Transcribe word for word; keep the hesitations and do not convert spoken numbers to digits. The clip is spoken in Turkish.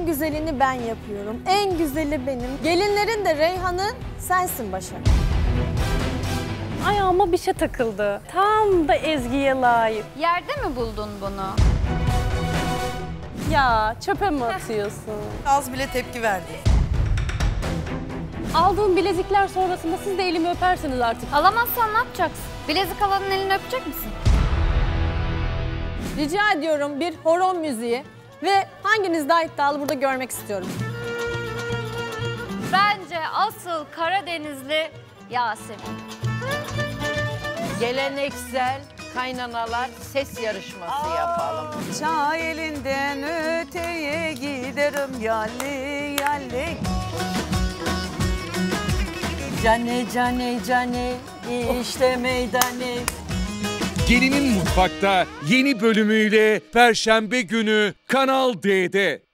En güzelini ben yapıyorum. En güzeli benim. Gelinlerin de Reyhan'ı sensin Başak. Ayağıma bir şey takıldı. Tam da Ezgi'ye layık. Yerde mi buldun bunu? Ya çöpe mi atıyorsun? Az bile tepki verdi. Aldığım bilezikler sonrasında siz de elimi öpersiniz artık. Alamazsan ne yapacaksın? Bilezik alanın elini öpecek misin? Rica ediyorum bir horon müziği ve hanginiz daha iddialı burada görmek istiyorum. Bence asıl Karadenizli Yasemin. Geleneksel kaynanalar ses yarışması yapalım. Çay elinden öteye giderim yalli yalli. Cane cane cane işte meydane. Gelinin Mutfak'ta yeni bölümüyle Perşembe günü Kanal D'de.